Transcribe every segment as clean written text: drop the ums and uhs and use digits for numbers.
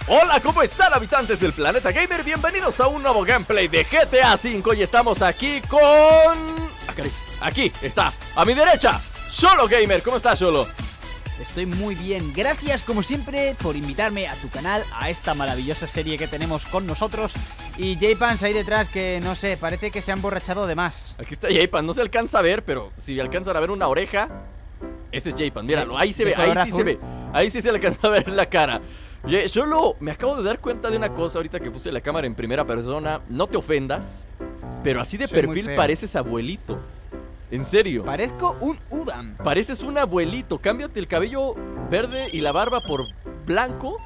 Hola, ¿cómo están, habitantes del planeta gamer? Bienvenidos a un nuevo gameplay de GTA V. Y estamos aquí con... Aquí está, a mi derecha, Xolo Gamer. ¿Cómo estás, Xolo? Estoy muy bien, gracias como siempre por invitarme a tu canal, a esta maravillosa serie que tenemos con nosotros. Y J-Pans ahí detrás que, no sé, parece que se ha emborrachado de más. Aquí está J-Pans, no se alcanza a ver, pero si alcanzan a ver una oreja, ese es J-Pans, míralo, ahí se ve, ahí sí se ve. Ahí sí se le alcanza a ver la cara. Xolo, me acabo de dar cuenta de una cosa ahorita que puse la cámara en primera persona. No te ofendas, pero así de perfil pareces abuelito. En serio. Parezco un Udam. Pareces un abuelito. Cámbiate el cabello verde y la barba por blanco.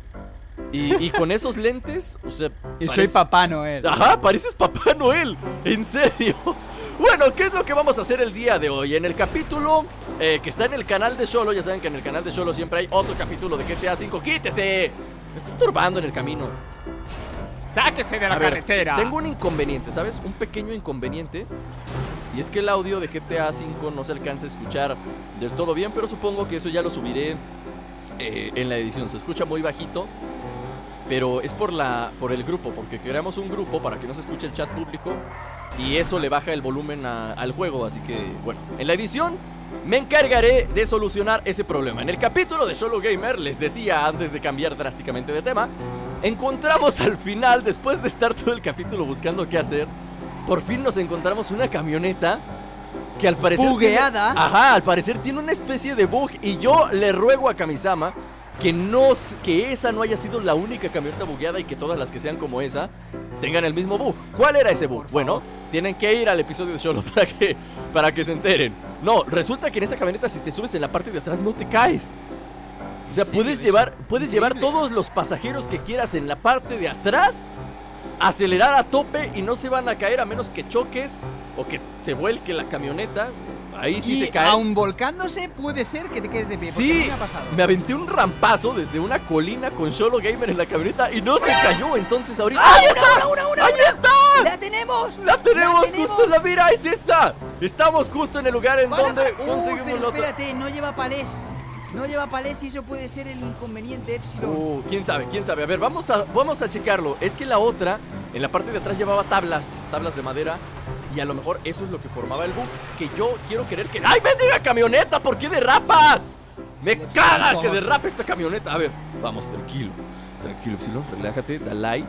Y con esos lentes, o sea, soy Papá Noel. Ajá, pareces Papá Noel. En serio. Bueno, ¿qué es lo que vamos a hacer el día de hoy? En el capítulo que está en el canal de Xolo. Ya saben que en el canal de Xolo siempre hay otro capítulo de GTA V. ¡Quítese! Me está estorbando en el camino. ¡Sáquese de la carretera! Tengo un inconveniente, ¿sabes? Un pequeño inconveniente. Y es que el audio de GTA V no se alcanza a escuchar del todo bien, pero supongo que eso ya lo subiré en la edición. Se escucha muy bajito, pero es por el grupo, porque creamos un grupo para que no se escuche el chat público y eso le baja el volumen al juego. Así que, bueno, en la edición me encargaré de solucionar ese problema. En el capítulo de Xolo Gamer, les decía antes de cambiar drásticamente de tema, encontramos al final, después de estar todo el capítulo buscando qué hacer, por fin nos encontramos una camioneta que al parecer bugueada. Ajá, al parecer tiene una especie de bug. Y yo le ruego a Kamisama que esa no haya sido la única camioneta bugueada y que todas las que sean como esa tengan el mismo bug. ¿Cuál era ese bug? Bueno, tienen que ir al episodio de Xolo para que se enteren. No, resulta que en esa camioneta, si te subes en la parte de atrás, no te caes. O sea, sí, puedes llevar todos los pasajeros que quieras en la parte de atrás, acelerar a tope y no se van a caer a menos que choques o que se vuelque la camioneta. Ahí sí se cae. Aún volcándose puede ser que te quedes de pie. Sí, me ha pasado. Me aventé un rampazo desde una colina con Xolo Gamer en la camioneta y no se cayó. Entonces ahorita... ¡Ahí está! ¡Ahí está! ¡La tenemos! ¡La tenemos justo en la mira! ¡Es esa! Estamos justo en el lugar en donde conseguimos pero la otra. espérate, no lleva palés. No lleva palés y eso puede ser el inconveniente, Epsilon. ¿Quién sabe? ¿Quién sabe? A ver, vamos a checarlo. Es que la otra, en la parte de atrás llevaba tablas de madera. Y a lo mejor eso es lo que formaba el bug. Que yo quiero creer que... ¡Ay, bendiga camioneta! ¿Por qué derrapas? ¡Me caga que derrape esta camioneta! A ver, vamos, tranquilo. Tranquilo, Epsilon, relájate.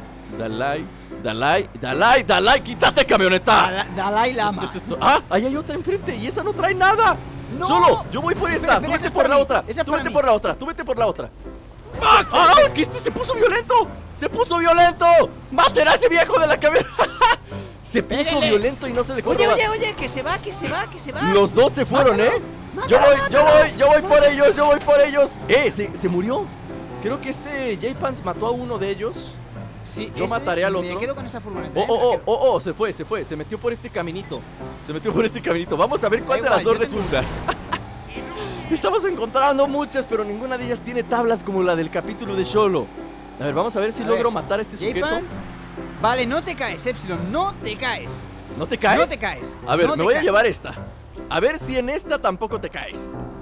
Dalai, quítate, camioneta. Dalai Lama. Ah, ahí hay otra enfrente y esa no trae nada. No. Solo, yo voy por esta. Tú vete por la otra. Tú vete por la otra. ¡Ah! ¡Que este se puso violento! ¡Se puso violento! ¡Maten a ese viejo de la camioneta! Se puso violento y no se dejó robar. Oye, que se va. Los dos se fueron, Yo voy por ellos. Se murió. Creo que este J-Pans mató a uno de ellos. Sí, yo mataré al otro. Me quedo con esa furgoneta. Se fue. Se metió por este caminito. Vamos a ver cuál de las dos resulta. Estamos encontrando muchas, pero ninguna de ellas tiene tablas como la del capítulo de Xolo. A ver, vamos a ver si logro matar a este sujeto. Vale, no te caes, Epsilon, no te caes. ¿No te caes? No te caes. A ver, me voy a llevar esta. A ver si en esta tampoco te caes.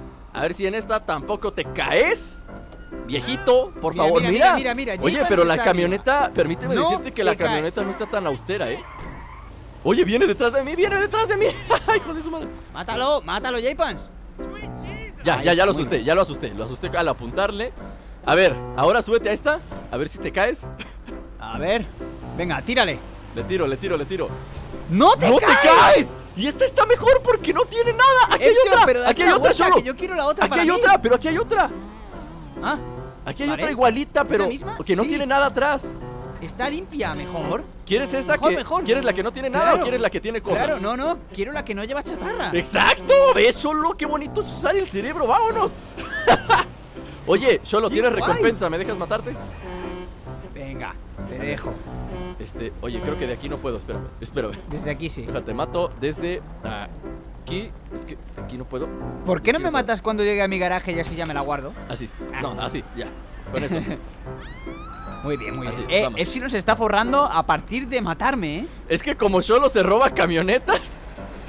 Viejito, por favor, mira. Oye, pero la camioneta, permíteme decirte que la camioneta no está tan austera, Oye, viene detrás de mí. Hijo de su madre. Mátalo, J-Pans. Ya lo asusté al apuntarle. A ver, ahora súbete a esta. A ver si te caes. A ver, venga, tírale. Le tiro. ¡No te caes! Y esta está mejor porque no tiene nada. Aquí hay otra, Xolo. Yo quiero la otra. Aquí hay otra, pero aquí hay otra. Ah, aquí hay otra igualita, pero que no tiene nada atrás. Está limpia, mejor. ¿Quieres esa? Mejor. ¿Quieres la que no tiene nada o quieres la que tiene cosas? Claro, no, quiero la que no lleva chatarra. ¡Exacto! ¿Ves, Xolo? ¡Qué bonito es usar el cerebro! ¡Vámonos! Oye, Xolo, tienes recompensa. ¿Me dejas matarte? Venga, te dejo. Oye, creo que de aquí no puedo. Espérame. Desde aquí sí. Déjate, mato desde aquí. Es que aquí no puedo. ¿Por qué no me matas cuando llegue a mi garaje y así ya me la guardo? Así. No, así, ya. Con eso. Muy bien. Epsilon se está forrando a partir de matarme, Es que como Xolo se roba camionetas.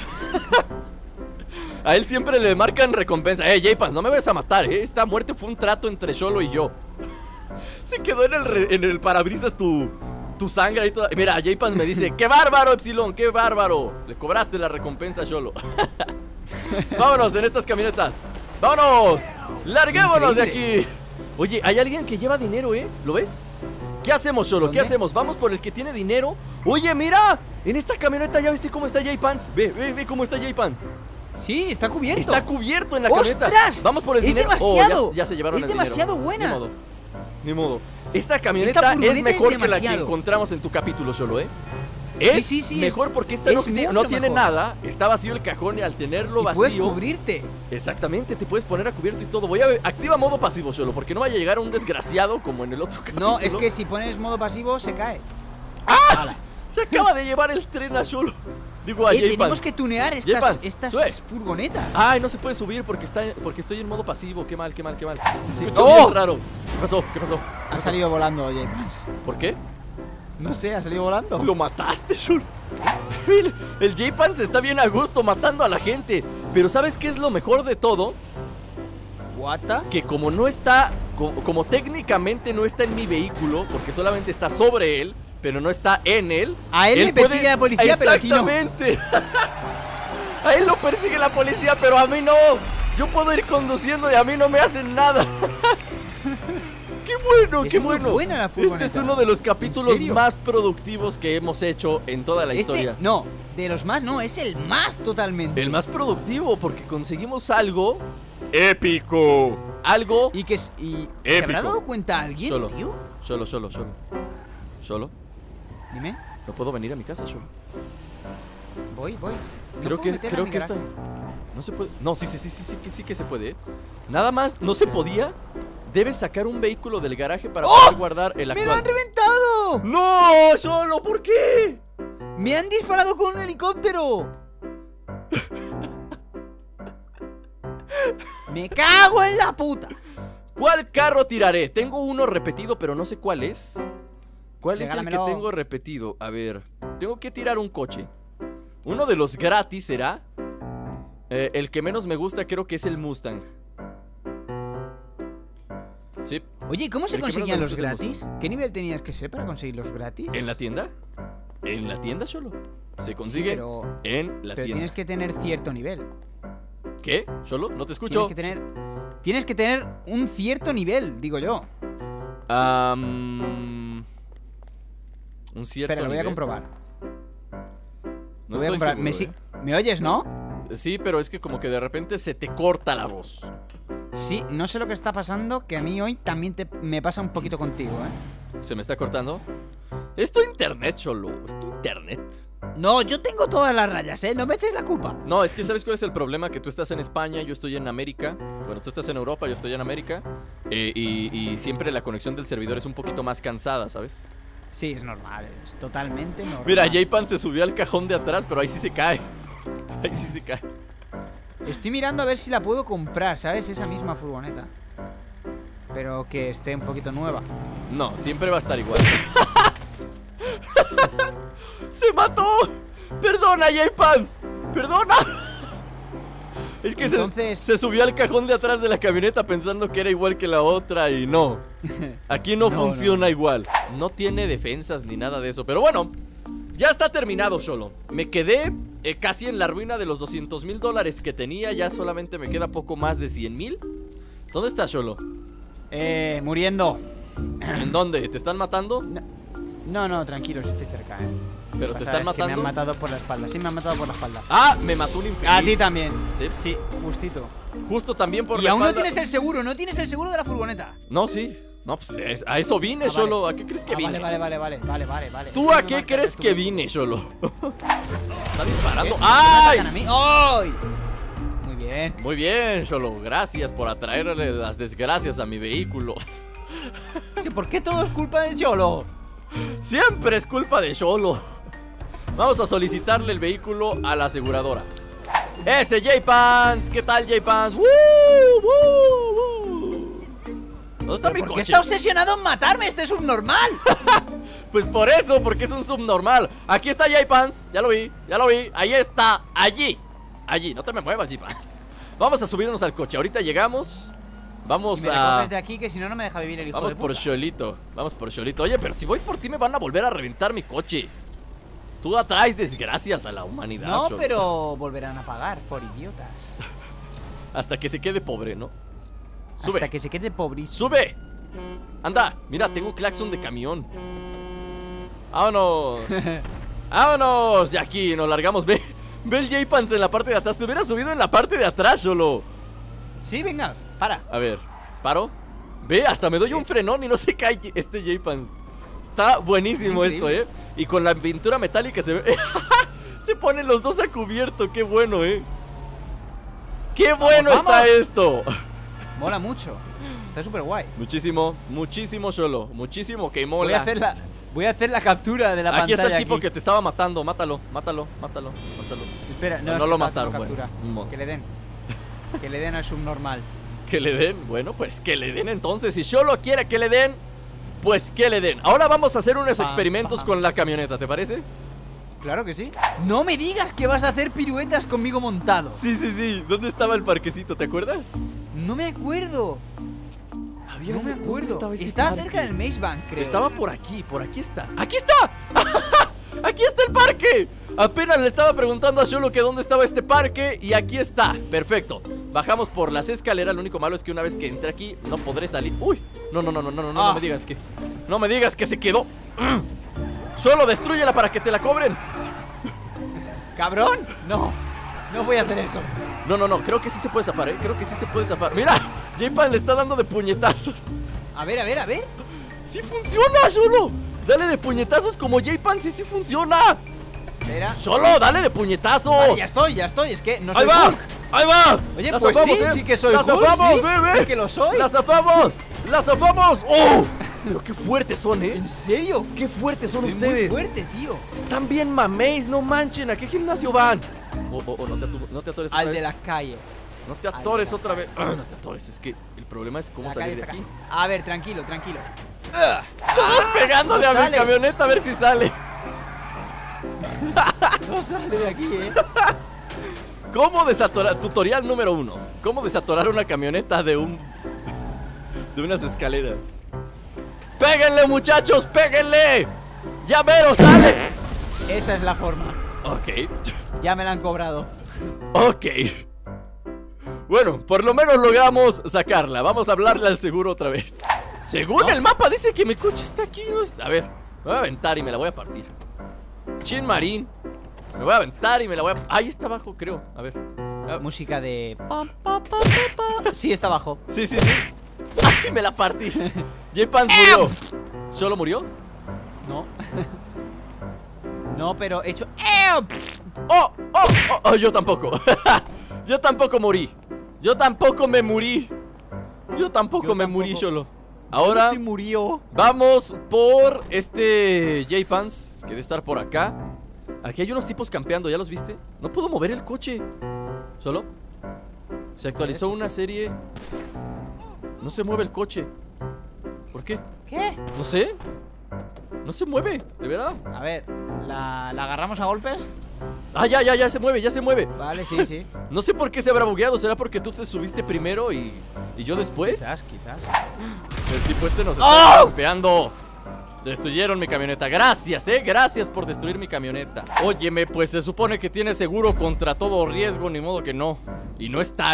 A él siempre le marcan recompensa. J-Pans, no me vayas a matar, Esta muerte fue un trato entre Xolo y yo. Se quedó en el parabrisas tu sangre y toda. Mira, J-Pan me dice: ¡qué bárbaro, Epsilon! ¡Qué bárbaro! Le cobraste la recompensa, Xolo. Vámonos en estas camionetas. ¡Vámonos! ¡Larguémonos de aquí! Oye, hay alguien que lleva dinero, ¿eh? ¿Lo ves? ¿Qué hacemos, Xolo? ¿Qué hacemos? ¿Vamos por el que tiene dinero? Oye, mira, en esta camioneta ya viste cómo está J-Pants. Ve cómo está J-Pants. Sí, está cubierto. Está cubierto en la camioneta. ¡Ostras! Vamos por el es dinero. Demasiado. Ya se llevaron el dinero. Es demasiado buena. Ni modo. Esta camioneta es mejor que la que encontramos en tu capítulo, Xolo, ¿eh? Es mejor porque esta no tiene nada. Está vacío el cajón y al tenerlo vacío puedes cubrirte. Exactamente, te puedes poner a cubierto y todo. Activa modo pasivo, Xolo, porque no vaya a llegar un desgraciado como en el otro capítulo. No, es que si pones modo pasivo se cae. ¡Ah! Se acaba de llevar el tren a Xolo. Digo, a J-Pants. Tenemos que tunear estas furgonetas. Ay, no se puede subir porque estoy en modo pasivo. Qué mal. Se escuchó bien raro. ¿Qué pasó? Ha salido volando J-Pants. ¿Por qué? No sé, ha salido volando. Lo mataste, Xolo. El J-Pants está bien a gusto matando a la gente. Pero ¿sabes qué es lo mejor de todo? ¿What? Que como no está, como técnicamente no está en mi vehículo, porque solamente está sobre él, pero no está en él. A él le persigue la policía, pero aquí no. Exactamente. A él lo persigue la policía, pero a mí no. Yo puedo ir conduciendo y a mí no me hacen nada. ¡Qué bueno! Buena la furgoneta. Este es uno de los capítulos más productivos que hemos hecho en toda la historia. No, de los más no, es el más totalmente. El más productivo, porque conseguimos algo épico. Algo y que épico. ¿Se habrá dado cuenta alguien, tío? Xolo. Dime. No puedo venir a mi casa, Xolo. Voy. Creo que esta no se puede. No, sí que se puede, ¿eh? Nada más, no se podía. Debes sacar un vehículo del garaje para poder guardar el actual. ¡Me lo han reventado! ¡No, Xolo! ¿Por qué? ¡Me han disparado con un helicóptero! ¡Me cago en la puta! ¿Cuál carro tiraré? Tengo uno repetido, pero no sé cuál es. ¿Cuál es el que tengo repetido? A ver, tengo que tirar un coche. Uno de los gratis será el que menos me gusta creo que es el Mustang. Sí. Oye, ¿cómo se conseguían los gratis? ¿Qué nivel tenías que ser para conseguir los gratis? ¿En la tienda? En la tienda, Xolo. Se consigue en la tienda. Pero tienes que tener cierto nivel. ¿Qué? ¿Xolo? No te escucho. Tienes que tener un cierto nivel, digo yo. Un cierto Espera, lo voy a comprobar. No estoy seguro, ¿Me oyes, no? Sí, pero es que como que de repente se te corta la voz. Sí, no sé lo que está pasando, que a mí hoy también me pasa un poquito contigo, ¿eh? ¿Se me está cortando? Es tu internet, Xolo. Es tu internet. No, yo tengo todas las rayas, ¿eh? No me eches la culpa. No, es que ¿sabes cuál es el problema? Que tú estás en España, yo estoy en América. Bueno, tú estás en Europa, yo estoy en América. Y siempre la conexión del servidor es un poquito más cansada, ¿sabes? Sí, es normal, es totalmente normal. Mira, J-Pan se subió al cajón de atrás, pero ahí sí se cae. Ahí sí se cae. Estoy mirando a ver si la puedo comprar, ¿sabes? Esa misma furgoneta. Pero que esté un poquito nueva. No, siempre va a estar igual. ¡Se mató! ¡Perdona, J-Pans! ¡Perdona! Es que se subió al cajón de atrás de la camioneta pensando que era igual que la otra y no. Aquí no funciona igual. No tiene defensas ni nada de eso. Pero bueno, ya está terminado, Xolo. Me quedé casi en la ruina de los $200,000 que tenía. Ya solamente me queda poco más de 100,000. ¿Dónde estás, Xolo? Muriendo. ¿En dónde? ¿Te están matando? No, tranquilo, estoy cerca, ¿eh? ¿Pero te están matando? Que me han matado por la espalda. Sí, me han matado por la espalda. Ah, me mató un infeliz. A ti también. Sí, justito. Justo también por la espalda. Y aún no tienes el seguro, no tienes el seguro de la furgoneta. No, sí. No, pues a eso vine, Xolo. ¿A qué crees que vine? Vale. ¿Tú a qué crees que vine, Xolo? Está disparando. ¡Ay! ¡Ay! Muy bien, Xolo. Gracias por atraerle las desgracias a mi vehículo. Sí, ¿por qué todo es culpa de Xolo? Siempre es culpa de Xolo. Vamos a solicitarle el vehículo a la aseguradora. ¡Ese J-Pants! ¿Qué tal, J-Pants? ¿Dónde está mi coche? ¿Por qué está obsesionado en matarme? Este es subnormal. Pues por eso, porque es un subnormal. Aquí está J-Pants. Ya lo vi. Ahí está. Allí. No te me muevas, J-Pants. Vamos a subirnos al coche. Ahorita llegamos. Vamos Y me a... recoges de aquí, que si no, no me deja vivir el hijo Vamos de por puta. Cholito. Vamos por Cholito. Oye, pero si voy por ti me van a volver a reventar mi coche. Tú atraes desgracias a la humanidad. No, Cholo. pero volverán a pagar por idiotas. Hasta que se quede pobre, ¿no? Sube. Hasta que se quede pobrísimo. ¡Sube! Anda, mira, tengo claxon de camión. ¡Vámonos! ¡Vámonos! De aquí, nos largamos. Ve el J-Pants en la parte de atrás. Te hubiera subido en la parte de atrás, solo. Sí, venga, para. A ver, ¿paro? Ve, hasta me doy un frenón y no se cae este J-Pants. Está buenísimo esto, Increíble. Y con la pintura metálica se ve... Se ponen los dos a cubierto, qué bueno, ¡Qué bueno ¡Vamos, está vamos! esto! Mola mucho. Está súper guay. Muchísimo, muchísimo, Solo. Muchísimo que mola. Voy a hacer la captura de la Aquí pantalla. está el tipo aquí. que te estaba matando. Mátalo. Espera, No es lo que está mataron, haciendo bueno. captura. Que le den. Que le den al subnormal. Que le den, bueno, pues que le den entonces. Si Solo quiere que le den, pues que le den. Ahora vamos a hacer unos experimentos con la camioneta, ¿te parece? Claro que sí. No me digas que vas a hacer piruetas conmigo montado. Sí. ¿Dónde estaba el parquecito? ¿Te acuerdas? No me acuerdo. No me acuerdo. Está cerca del Maze Bank, creo. Estaba por aquí está. ¡Aquí está! ¡Aquí está el parque! Apenas le estaba preguntando a Solo que dónde estaba este parque y aquí está. Perfecto. Bajamos por las escaleras. Lo único malo es que una vez que entre aquí no podré salir. ¡Uy! No me digas que... No me digas que se quedó. Solo destrúyela para que te la cobren. ¡Cabrón! No voy a hacer eso. No, creo que sí se puede zafar, creo que sí se puede zafar. Mira, J-Pan le está dando de puñetazos. A ver. ¡Sí funciona, Solo! Dale de puñetazos como J-Pan, sí funciona. Espera. Solo, dale de puñetazos. Vale, ya estoy, es que no soy ¡Ahí va! Hulk. ¡Ahí va! Oye, ¡La pues zafamos, sí que soy ¡La Hulk, zafamos, sí, bebé! sí que lo soy. ¡La zafamos! ¡La zafamos! ¡Oh! Pero qué fuertes son, ¿En serio? ¡Qué fuertes son Es ustedes! muy fuerte, tío. Están bien mameis, no manchen. ¿A qué gimnasio van? No te atores otra Al de vez. la calle. No te atores otra vez. No te atores, es que el problema es cómo La salir calle de está aquí. acá. A ver, tranquilo. Todos pegándole no a mi sale. camioneta a ver si sale. No sale de aquí, ¿Cómo desatorar? Tutorial número 1. ¿Cómo desatorar una camioneta de unas escaleras? ¡Péguenle, muchachos! ¡Péguenle! ¡Ya mero sale! Esa es la forma. Ok. Ya me la han cobrado. Ok. Bueno, por lo menos logramos sacarla. Vamos a hablarle al seguro otra vez. Según el mapa dice que mi coche está aquí, ¿no? A ver, me voy a aventar y me la voy a partir. Chin Marín. Me voy a aventar y me la voy a... Ahí está abajo, creo. A ver. Música de... Sí, está abajo. Sí. ¡Ay, me la partí! J-Pants murió. ¿Solo murió? No. No, pero he hecho... ¡Oh! Yo tampoco. Yo tampoco morí. Yo tampoco me morí, Solo. Ahora murió. vamos por este J-Pants, que debe estar por acá. Aquí hay unos tipos campeando, ¿ya los viste? No puedo mover el coche. ¿Solo? Se actualizó una serie. No se mueve el coche. ¿Por qué? ¿Qué? No sé. No se mueve, de verdad. A ver, ¿la agarramos a golpes? Ah, ya se mueve, Vale, sí. No sé por qué se habrá bugueado. ¿Será porque tú te subiste primero y yo después? Quizás. El tipo este nos está golpeando. Destruyeron mi camioneta. Gracias, gracias por destruir mi camioneta. Óyeme, pues se supone que tiene seguro contra todo riesgo. Ni modo que no. Y no está,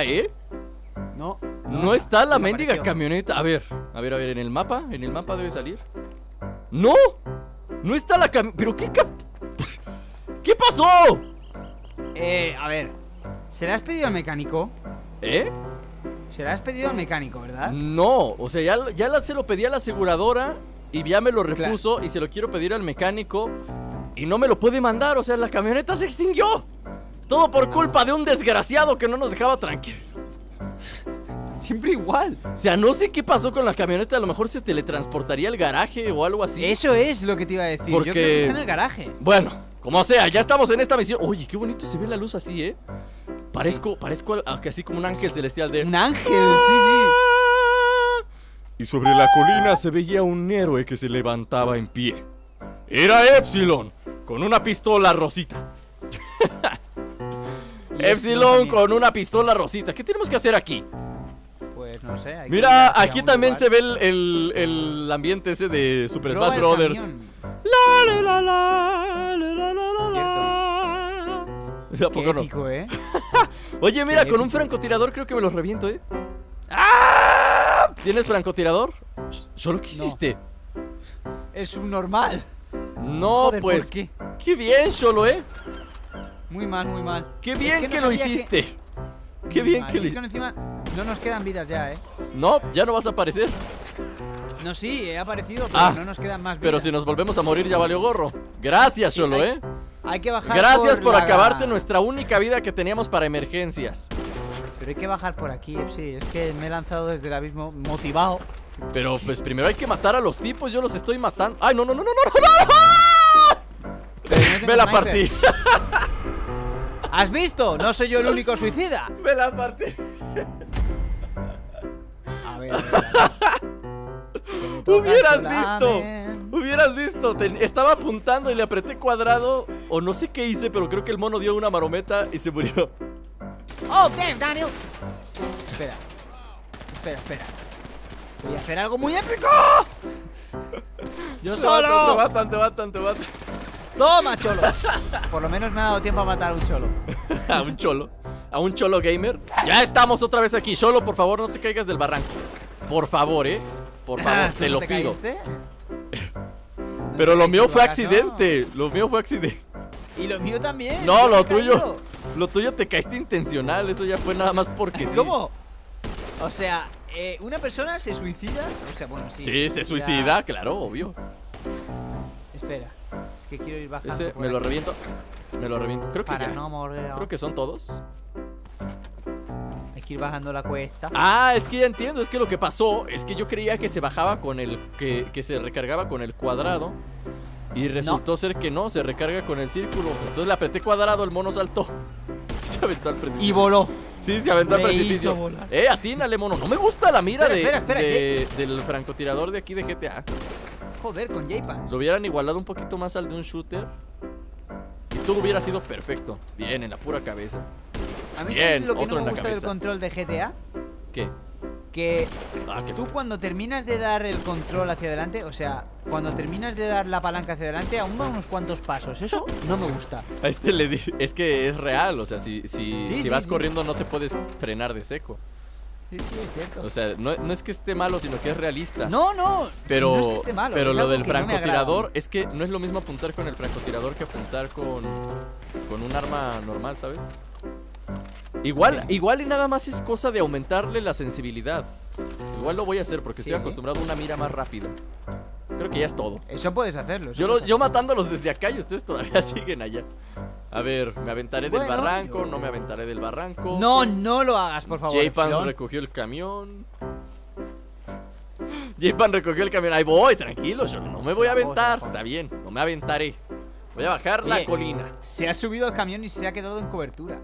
No está la mendiga camioneta. A ver, en el mapa debe salir. ¡No! No está la camioneta. ¿Pero qué pasó? A ver, ¿se la has pedido al mecánico? Se la has pedido al mecánico, ¿verdad? No, o sea, se lo pedí a la aseguradora y ya me lo repuso, y se lo quiero pedir al mecánico y no me lo puede mandar. O sea, la camioneta se extinguió. Todo por culpa de un desgraciado que no nos dejaba tranquilos. Siempre igual. O sea, no sé qué pasó con la camioneta. A lo mejor se teletransportaría al garaje o algo así. Eso es lo que te iba a decir. Porque... Yo creo que está en el garaje. Bueno, como sea, ya estamos en esta misión. Oye, qué bonito se ve la luz así, Parezco así como un ángel celestial de... Un ángel, sí. Y sobre la colina se veía un héroe que se levantaba en pie. Era Epsilon, con una pistola rosita. Epsilon con una pistola rosita. ¿Qué tenemos que hacer aquí? Pues no sé. hay que ir Mira, hacia aquí un también lugar. se ve el ambiente ese de Super Roba Smash el Brothers. camión. La, la, la, la, la, la, la, la. ¿A Qué poco no? épico, ¿eh? Oye, mira, Qué con un épico. francotirador creo que me los reviento, ¿eh? ¡Ah! ¿Tienes francotirador? ¿Solo qué hiciste? Es un normal. No, Joder, pues. ¿por qué? Qué bien, Solo, ¿eh? Muy mal, muy mal. Qué Es bien que no lo sabía hiciste. Qué Muy bien mal. que Y lo es que encima no nos quedan vidas ya, ¿eh? No, ya no vas a aparecer. No, sí, he aparecido, pero Ah, no nos quedan más vidas. Pero si nos volvemos a morir ya valió gorro. Gracias, Sí, Solo, hay- ¿eh? Hay que bajar Gracias por la- acabarte nuestra única vida que teníamos para emergencias. Pero hay que bajar por aquí, sí. Es que me he lanzado desde el abismo motivado. Pero pues primero hay que matar a los tipos, yo los estoy matando. ¡Ay, no, no, no, no, no, no! Pero no tengo Me la sniper. partí. ¿Has visto? No soy yo el único suicida. Me la partí. A ver, a ver, a ver. Que me toca Hubieras solamente. visto. Hubieras visto. Estaba apuntando y le apreté cuadrado. O no sé qué hice, pero creo que el mono dio una marometa y se murió. Oh, damn, Daniel. Espera. Espera, espera. Voy a hacer algo muy épico. Yo Te solo. matan, te matan, te matan. Toma, cholo. Por lo menos me ha dado tiempo a matar a un cholo. A un cholo. A un cholo gamer. Ya estamos otra vez aquí. Cholo, por favor, no te caigas del barranco. Por favor, Por favor, ¿Tú te no lo te pido. caíste? Pero ¿No lo te mío caíste, fue acaso? accidente. Lo mío fue accidente. Y lo mío también. No, yo me lo he tuyo. caído. Lo tuyo te caíste intencional. Eso ya fue nada más porque sí. ¿Cómo? O sea, una persona se suicida. O sea, bueno, sí. Sí, se suicida, claro, obvio. Espera. Es que quiero ir bajando. Ese por me lo aquí reviento. Me lo reviento. Creo que Para ya. no morir. Creo que son todos. Hay que ir bajando la cuesta. Ah, es que ya entiendo. Es que lo que pasó es que yo creía que se bajaba con el. Que se recargaba con el cuadrado. Y resultó ser que no, se recarga con el círculo. Entonces le apreté cuadrado, el mono saltó. Se aventó al precipicio. Y voló. Sí, se aventó al Le precipicio. hizo volar. Atínale, mono. No me gusta la mira Espera, del francotirador de aquí de GTA. Joder, con J-Pan. Lo hubieran igualado un poquito más al de un shooter. Y todo hubiera sido perfecto. Bien, en la pura cabeza. A mí Bien, ¿sabes lo que otro no en me la gusta del cabeza. control de GTA? ¿Qué? Que Ah, que tú cuando terminas de dar el control hacia adelante, o sea, cuando terminas de dar la palanca hacia adelante, aún va unos cuantos pasos. Eso no me gusta. a este le di. Es que es real. O sea, si Sí, vas sí. corriendo, no te puedes frenar de seco. Sí, sí, es cierto. O sea, no es que esté malo, sino que es realista. No, no. Pero, si no es que esté malo, pero es lo algo del que no me francotirador agrada. es que no es lo mismo apuntar con el francotirador que apuntar con un arma normal, ¿sabes? Igual y nada más es cosa de aumentarle la sensibilidad. Igual lo voy a hacer porque estoy Sí. acostumbrado a una mira más rápida. Creo que ya es todo. Eso puedes hacerlo. eso Yo, puedes yo matándolos desde acá y ustedes todavía siguen allá. A ver, me aventaré del Bueno, barranco, yo- no me aventaré del barranco. No, no lo hagas, por favor. J-Pan Epsilon. recogió el camión. J-Pan recogió el camión. Ahí voy, tranquilo. Yo no me voy a aventar. Está bien, no me aventaré. Voy a bajar la Oye, colina. Se ha subido al camión y se ha quedado en cobertura.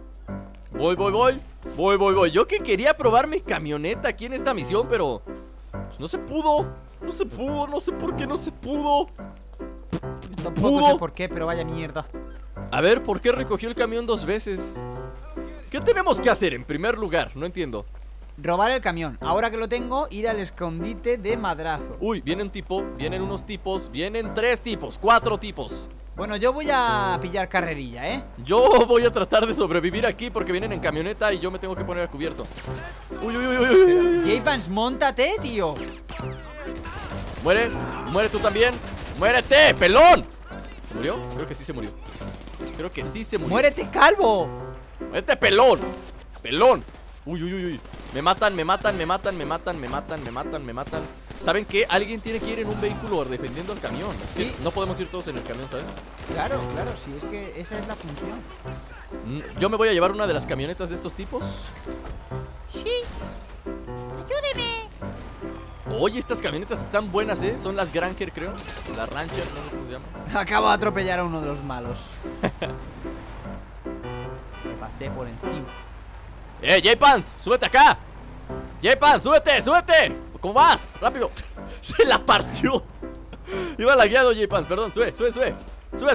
Voy. Yo que quería probar mi camioneta aquí en esta misión, pero pues, no se pudo. No sé por qué no se pudo. Yo tampoco ¿Pudo? sé por qué, pero vaya mierda. A ver, ¿por qué recogió el camión 2 veces? ¿Qué tenemos que hacer en primer lugar? No entiendo. Robar el camión. Ahora que lo tengo, ir al escondite de madrazo. Uy, viene un tipo, vienen unos tipos, vienen 3 tipos, 4 tipos. Bueno, yo voy a pillar carrerilla, ¿eh? Yo voy a tratar de sobrevivir aquí porque vienen en camioneta y yo me tengo que poner a cubierto. Uy. J-Pans, montate, tío. Muere tú también. ¡Muérete, pelón! ¿Se murió? Creo que sí se murió. ¡Muérete, calvo! ¡Muérete, pelón! ¡Pelón! Uy. Me matan. ¿Saben qué? Alguien tiene que ir en un vehículo defendiendo el camión. Sí. No podemos ir todos en el camión, ¿sabes? Claro, sí, es que esa es la función. Yo me voy a llevar una de las camionetas de estos tipos. Sí. Ayúdeme. Oye, estas camionetas están buenas, ¿eh? Son las Granger, creo. Las Rancher, no sé cómo se llaman. Acabo de atropellar a uno de los malos. Me pasé por encima. J-Pans, súbete acá. J-Pans, súbete. ¿Cómo vas? Rápido. Se la partió. Iba lagueado, J-Pans, perdón. Sube.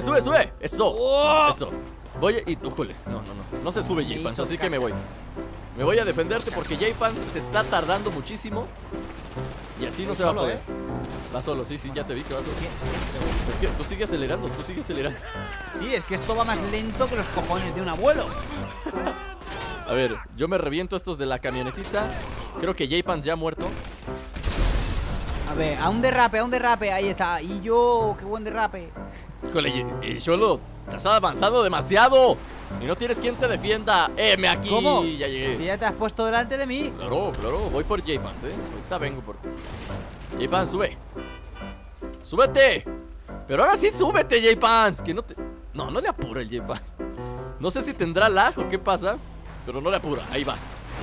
Eso. Eso. Voy y... Ujole, no se sube J-Pans, hizo así que me voy. Me voy a defenderte porque J-Pans se está tardando muchísimo. Y así no se va a solo, poder. Va solo, sí, ya te vi que va solo. Es que tú sigues acelerando, Sí, es que esto va más lento que los cojones de un abuelo. A ver, yo me reviento estos de la camionetita. Creo que J-Pans ya ha muerto. A ver, a un derrape, ahí está. Y yo, qué buen derrape. Híjole, Cholo, estás avanzando demasiado. Y no tienes quien te defienda. Me aquí. ¿Cómo? Ya llegué. Si ya te has puesto delante de mí. Claro, voy por J-Pans, ahorita vengo por ti. J-Pans, sube. ¡Súbete! Pero ahora sí súbete, J-Pans. Que no te... No le apura el J-Pans. No sé si tendrá lag o qué pasa, pero no le apura, ahí va.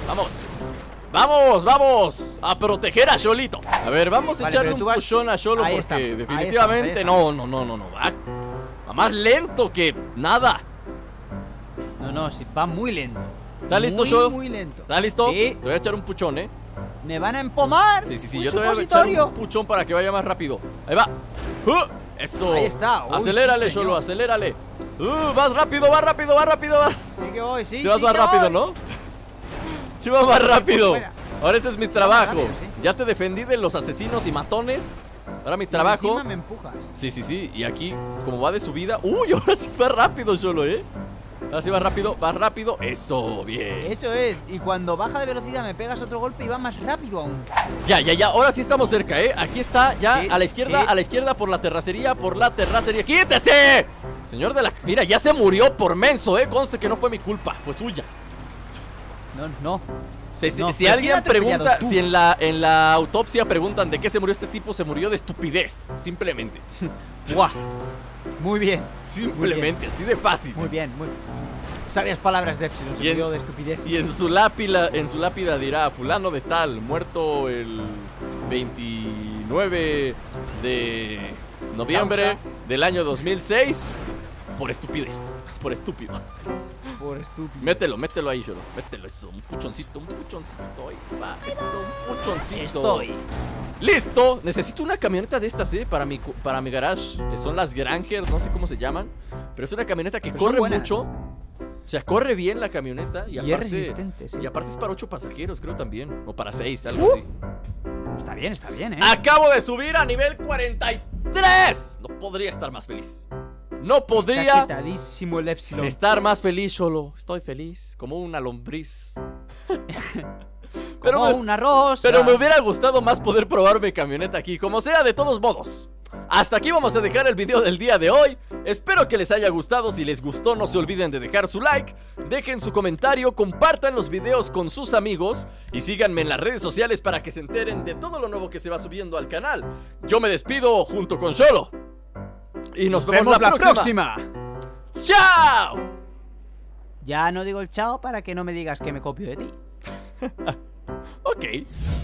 ¡Vamos! A proteger a Cholito. A ver, vamos a echarle un pushón a Cholo porque definitivamente ahí no. Va más lento que nada. No, sí, va muy lento. ¿Está listo, Cholo? Muy lento. ¿Está listo? Sí. Te voy a echar un puchón, Me van a empomar. Sí, Un yo te voy a echar supositorio. un puchón para que vaya más rápido. Ahí va. Eso. Ahí está. Uy, Acelérale, sí, Cholo, señor. acelérale. Vas rápido, va rápido. Sí que voy, sí. Sí vas sí más que rápido, voy. ¿no? Sí vas más rápido. Fuera. Ahora ese es mi más trabajo. rápido, sí. Ya te defendí de los asesinos y matones. Ahora mi Y trabajo. encima me empujas. Sí. Y aquí, como va de subida. Uy, ahora sí va rápido, Cholo, Ahora sí va rápido. Eso, bien. Eso es. Y cuando baja de velocidad me pegas otro golpe y va más rápido aún. Ya. Ahora sí estamos cerca, Aquí está, ya Sí, a la izquierda, por la terracería. ¡Quítese! Señor de la... Mira, ya se murió por menso, Conste que no fue mi culpa, fue suya. No. Si No, si pero alguien ¿quién ha atropellado pregunta, tú? si en la autopsia preguntan de qué se murió este tipo, se murió de estupidez. Simplemente. Buah. Muy bien. Simplemente, así de fácil. Muy bien. Sabias palabras de Epsilon. Se Y en- murió de estupidez. Y en su lápida dirá: fulano de tal, muerto el 29 de noviembre Causa. del año 2006 por estupidez, por estúpido. Por estúpido. Mételo ahí, Cholo. Mételo, eso, un puchoncito, ahí va, eso, un puchoncito. Estoy. ¡Listo! Necesito una camioneta de estas, para mi garage. Son las Granger, no sé cómo se llaman. Pero es una camioneta que Pero son corre buenas. mucho. O sea, corre bien la camioneta. Y Y es aparte, resistente, sí. Y aparte es para 8 pasajeros, creo también. O para 6, algo así. Está bien, Acabo de subir a nivel 43. No podría estar más feliz. No Está podría quitadísimo el Epsilon. estar más feliz, solo. Estoy feliz, como una lombriz. Como una rosa. Pero me hubiera gustado más poder probar mi camioneta aquí. Como sea, de todos modos. Hasta aquí vamos a dejar el video del día de hoy. Espero que les haya gustado. Si les gustó, no se olviden de dejar su like, dejen su comentario, compartan los videos con sus amigos y síganme en las redes sociales para que se enteren de todo lo nuevo que se va subiendo al canal. Yo me despido junto con Cholo y nos vemos la próxima. ¡Chao! Ya no digo el chao para que no me digas que me copio de ti. Ok.